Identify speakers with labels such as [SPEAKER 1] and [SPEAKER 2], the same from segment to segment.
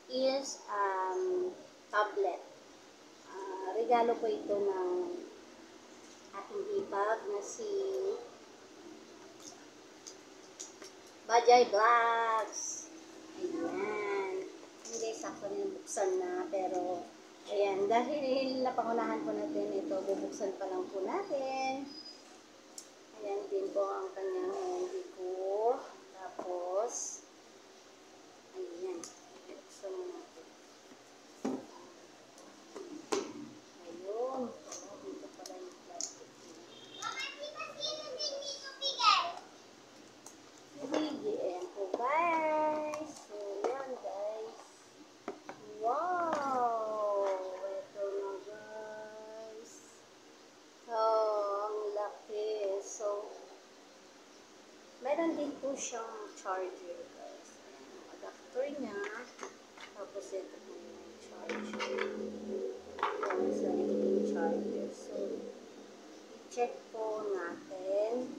[SPEAKER 1] is tablet. Regalo po ito ng ating hipag na si Bajay Vlogs. Ayan. Hindi, sakto na buksan na. Pero, ayan. Dahil napangunahan po natin ito, bubuksan pa lang po natin. Ayan din po ang kanyang hindi ko. Tapos, ayan. Buksan mo natin. Ayun. Dito pala yung plastic. Ayan po guys. So, yan guys. Wow! Ito na guys. So, ang laki. So, meron din po siyang charger guys. Ayan, ang adapter niya. Tapos ito po yung charger. Ayan, sa yung charger. So, i-check po natin.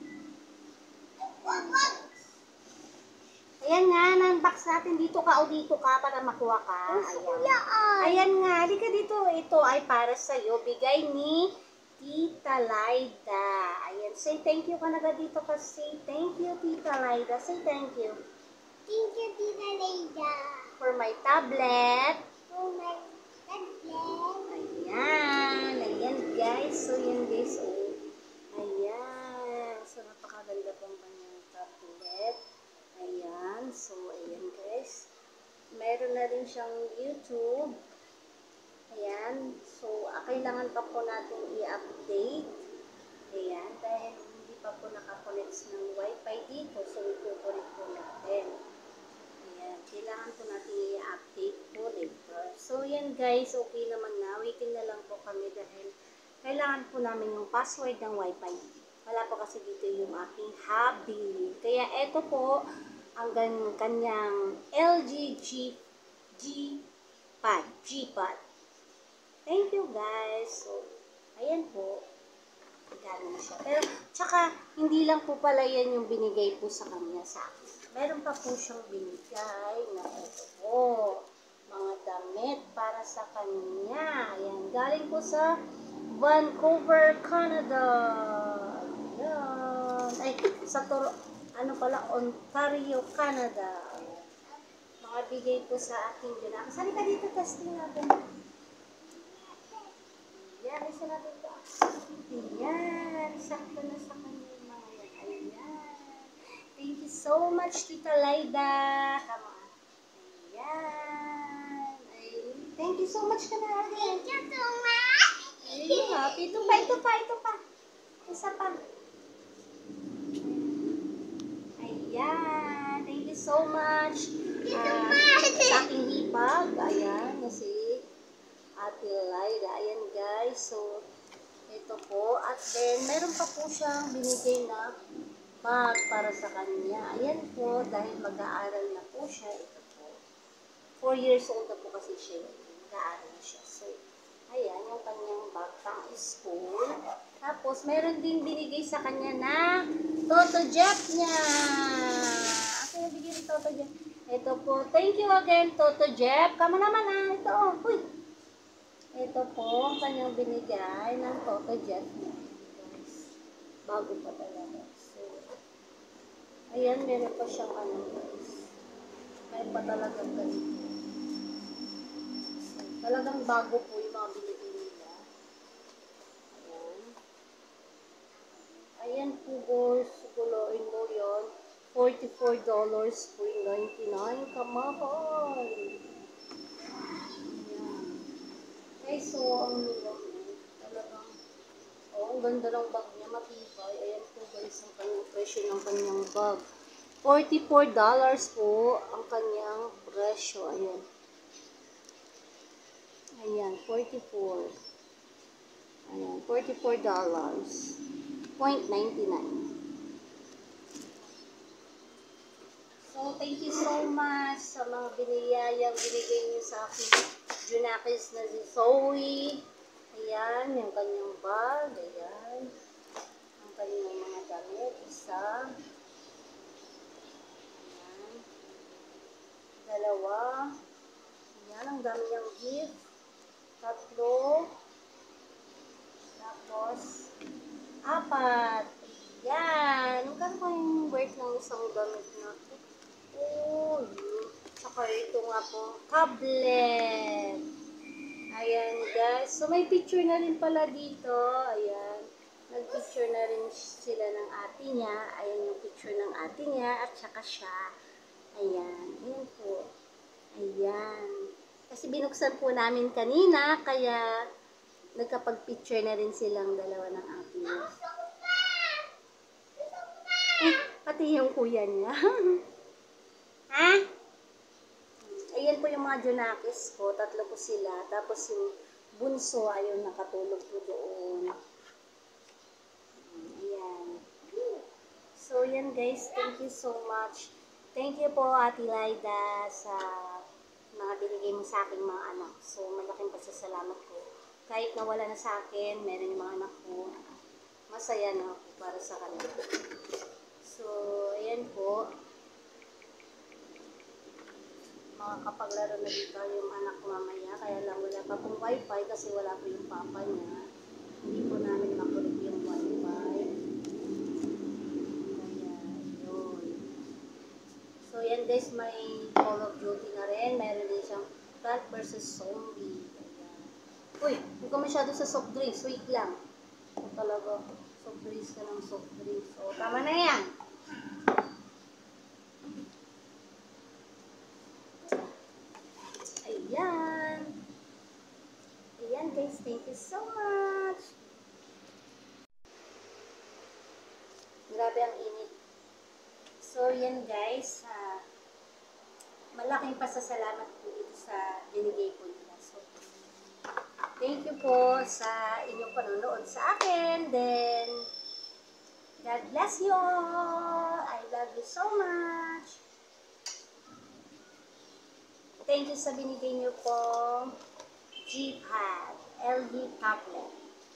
[SPEAKER 1] Ayan nga, na-unbox natin. Dito ka o dito ka para makuha ka. Ayan. Ayan nga, halika dito. Ito ay para sa'yo. Bigay ni Tita Laida. Ayan, say thank you ka na dito kasi. Thank you, Tita Laida. Say thank you.
[SPEAKER 2] Thank you, Tita Laida.
[SPEAKER 1] For my tablet.
[SPEAKER 2] For my tablet.
[SPEAKER 1] Ayan. Ayan, guys. So, yan, guys. Oh. Ayan. So, napakaganda pong kanyang tablet. Ayan. So, ayan, guys. Meron na rin siyang YouTube. Ayan. So, kailangan pa po natin i-update. Ayan. Dahil hindi pa po nakakonect ng Wi-Fi dito. So, ikukulit po natin. Ayan. Kailangan po natin i-update po later. So, yan guys. Okay naman na. Waiting na lang po kami dahil kailangan po namin yung password ng Wi-Fi. Wala po kasi dito yung aking hubby. Kaya eto po ang kanyang LG GPad. Thank you guys. So, ayan po. Gano'n siya. Pero, tsaka, hindi lang po pala yan yung binigay po sa kanya sa akin. Meron pa po siyang binigay na ito po. Mga damit para sa kanya. Ayan. Galing po sa Vancouver, Canada. Ayan. Ay, sa Ontario, Canada. Mga bigay po sa aking dyan. Sali ka dito, testing natin. Ayan, isa natin ito. Ayan, sakto na sa kanya yung mga yan. Ayan. Thank you so much, Tita Laida. Come on. Ayan. Ay, thank you so much ka na.
[SPEAKER 2] Thank you so much.
[SPEAKER 1] Ayan, ito pa. Isa pa. Ayan. Thank you so much. Sa aking hipag. Ayan, si Ate Laida. Ayan guys. So, ito po. At then, meron pa po siyang binigay na bag para sa kanya. Ayan po. Dahil mag-aaral na po siya. Ito po. 4 years old na po kasi siya. Mag-aaral siya. So, ayan. Yung kanyang bag pang school. Tapos, meron din binigay sa kanya na Toto Jeff niya. Ako yung bigay ni Toto Jeff. Ito po. Thank you again, Toto Jeff. Kama naman Ito oh. Uy. Ito po ang kanyang binigay ng Toto Jeff niya. Guys. Bago pa talaga. So, ayan. Meron pa siyang guys. May pa talagang ganito. So, talagang bago po yung mga binigay nila. Ayan po guys, kuloin mo yun. $44.99. Kamahal. Ayan. Guys, so ang nila talagang, ang ganda ng bag niya, matibay. Ayan po guys, ang kanyang presyo ng kanyang bag. $44 po ang kanyang presyo. Ayan. Ayan, 44. Ayan, $44. 0.99. So, thank you so much sa mga biniyayang binigay niyo sa akin. Junakis na si Zoey. Ayan, yung kanyang bag. Ayan. Ang kanyang mga damit. Isa. Ayan. Dalawa. Ang dami niyang gift. 3. Tapos, 4. Yan. Magkano pa yung worth ng isang damit na ito? Oh, yun. Tsaka ito nga po, tablet. Ayan, guys. So, may picture na rin pala dito. Ayan. Nag-picture na rin sila ng ate niya. Ayan yung picture ng ate niya at saka siya. Ayan. Ayan po. Ayan. Kasi binuksan po namin kanina, kaya nagkapag-picture na rin silang dalawa ng ate niya. Pati yung kuya niya. Ha? Ayan po yung mga junakis ko. 3 po sila. Tapos yung bunso, ayun, nakatulog po doon. Ayan. So, yan guys. Thank you so much. Thank you po, Ate Laida, sa mga binigay mo sa aking mga anak. So, malaking pasasalamat ko. Kahit nawala na sa akin, meron yung mga anak ko. Masaya na ako para sa kanila. So, ayan po. Makakapaglaro na dito yung anak ko mamaya. Kaya lang wala pa pong wifi kasi wala po yung papa niya. Hindi po namin makulit yung wifi. Kaya, yun. So, yan guys, may Call of Duty na rin. Meron din siyang Plant vs. Zombie. Ayan. Uy, hindi ko masyado sa soft drinks. Wait lang. So, talaga, soft drinks ka ng soft drinks. So, tama na yan. Ayan. Ayan guys, thank you so much. Grabe ang init. So, yan guys. Malaking pasasalamat po dito sa binigay po nila. So, thank you po sa inyong panonood sa akin. Then, God bless you all. I love you so much. Thank you sa binigay niyo po GPad, LG tablet.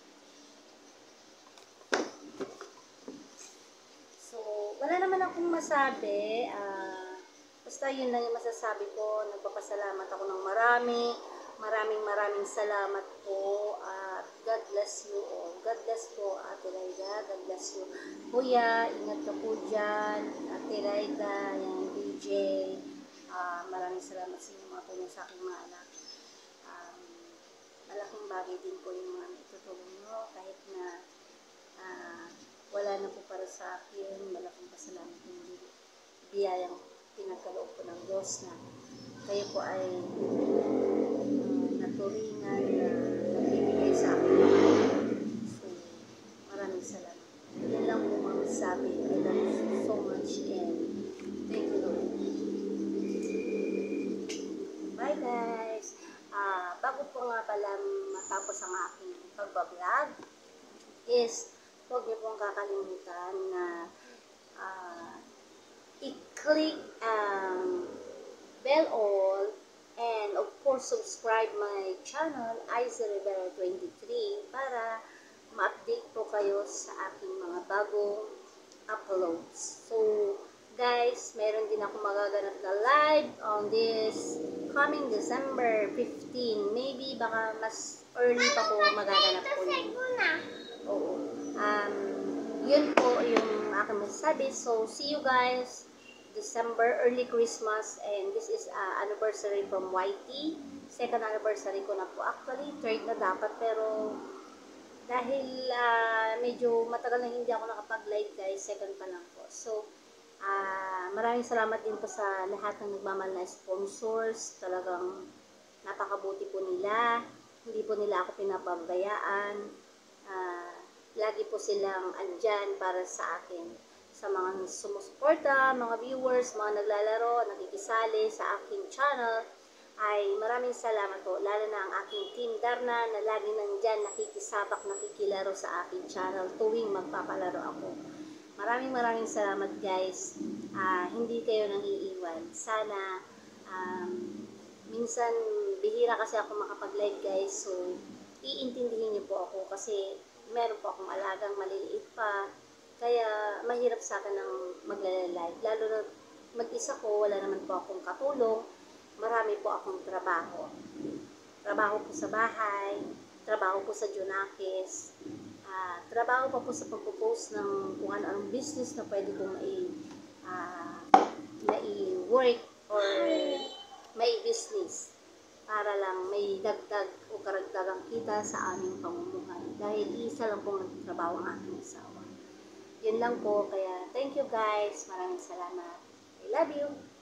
[SPEAKER 1] So, wala naman akong masabi. Basta yun lang yung masasabi ko. Nagpapasalamat ako ng marami. Maraming salamat po. At God bless you all. God bless po, Ate Laida. God bless you. Kuya, ingat ka po dyan. Ate Laida, yung DJ. Maraming salamat sa inyo mga tulong sa aking mga anak. Malaking bagay din po yung mga itutulong nyo. Kahit na wala na po para sa akin. Malaking pasalamat yung biyayang pinagkaloob po ng Diyos na kayo po ay naturingan na nagbibigay sa akin. So, maraming salamat. Yan lang po mga masabi. I love you so much and thank you Lord. Bye guys! Bago po nga pala matapos ang aking pagbablog is huwag niyo pong kakalimutan na i-click ang bell all and of course subscribe my channel ICY RIVERA23 para ma-update po kayo sa aking mga bagong uploads. So guys, meron din ako magaganap na live on this coming December 15. Maybe baka mas early pa po magaganap po yun. Oo. Yun po yung aking masasabi. So, see you guys December, early Christmas, and this is anniversary from YT. Second anniversary ko na po. Actually, third na dapat, pero dahil medyo matagal na hindi ako nakapag-live guys, second pa lang po. So, maraming salamat din po sa lahat ng nagmamahal na sponsors. Talagang napakabuti po nila. Hindi po nila ako pinapabayaan. Lagi po silang andyan para sa akin. Sa mga sumusuporta, mga viewers, mga naglalaro, nakikisali sa aking channel, ay maraming salamat po. Lalo na ang aking team Darna na lagi nandyan nakikisabak, nakikilaro sa aking channel tuwing magpapalaro ako. Maraming salamat guys. Hindi kayo nang iiwan. Sana minsan bihira kasi ako makapag-live guys. So iintindihin niyo po ako kasi meron po akong alagang maliliit pa. Kaya mahirap sa akin ng magla-live. Lalo na mag-isa ko, wala naman po akong katulong. Marami po akong trabaho. trabaho po sa bahay, trabaho po sa Junakis, trabaho pa po sa pagpo-post ng kung ano-anong business na pwede kong mai-work or may business para lang may dagdag o karagdagang kita sa aming pamumuhay. Dahil isa lang pong nagtatrabaho ang aking asawa. Yun lang po, kaya thank you guys. Maraming salamat. I love you.